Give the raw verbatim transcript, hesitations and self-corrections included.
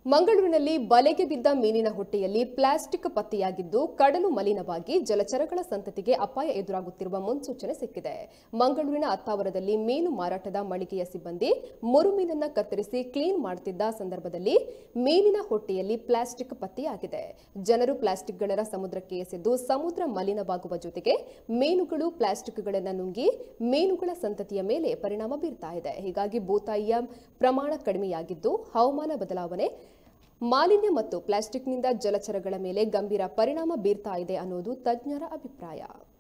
ಮಂಗಳೂರಿನಲ್ಲಿ ಬಲೆಗೆ ಬಿದ್ದ ಮೀನಿನ ಹೊಟ್ಟೆಯಲ್ಲಿ ಪ್ಲಾಸ್ಟಿಕ್ ಪತ್ತೆಯಾಗಿದ್ದು ಕಡಲು ಮಲಿನವಾಗಿ ಜಲಚರಗಳ ಸಂತತಿಗೆ ಅಪಾಯ ಎದುರಾಗುತ್ತಿರುವ ಮುನ್ಸೂಚನೆ ಸಿಕ್ಕಿದೆ. ಮಂಗಳೂರಿನ ಅತ್ತಾವರದಲ್ಲಿ ಮೀನು ಮಾರಾಟದ ಮಳಿಗೆಯ ಸಿಬ್ಬಂದಿ ಮುರುಮೀನನ್ನ ಕತ್ತರಿಸಿ ಕ್ಲೀನ್ ಮಾಡುತ್ತಿದ್ದ ಸಂದರ್ಭದಲ್ಲಿ ಮೀನಿನ ಹೊಟ್ಟೆಯಲ್ಲಿ ಪ್ಲಾಸ್ಟಿಕ್ ಪತ್ತೆಯಾಗಿದೆ. ಜನರು ಪ್ಲಾಸ್ಟಿಕ್ಗಳನ್ನು ಸಮುದ್ರಕ್ಕೆ ಎಸೆದು ಸಮುದ್ರ ಮಲಿನವಾಗುವ ಜೊತೆಗೆ ಮೀನುಗಳು ಪ್ಲಾಸ್ಟಿಕ್ಗಳನ್ನು ನುಂಗಿ ಮೀನುಗಳ ಸಂತತಿಯ ಮೇಲೆ ಪರಿಣಾಮ ಬೀರ್ತಾ ಇದೆ. ಹೀಗಾಗಿ ಭೂತಾಯಿಯ ಪ್ರಮಾಣ ಕಡಿಮೆಯಾಗಿದ್ದು ಹವಾಮಾನ ಬದಲಾವಣೆ ಮಾಲಿನ್ಯ ಮತ್ತು ಪ್ಲಾಸ್ಟಿಕ್ನಿಂದ ಜಲಚರಗಳ ಮೇಲೆ ಗಂಭೀರ ಪರಿಣಾಮ ಬೀರ್ತಾ ಇದೆ ಅನ್ನೋದು ತಜ್ಞರ ಅಭಿಪ್ರಾಯ.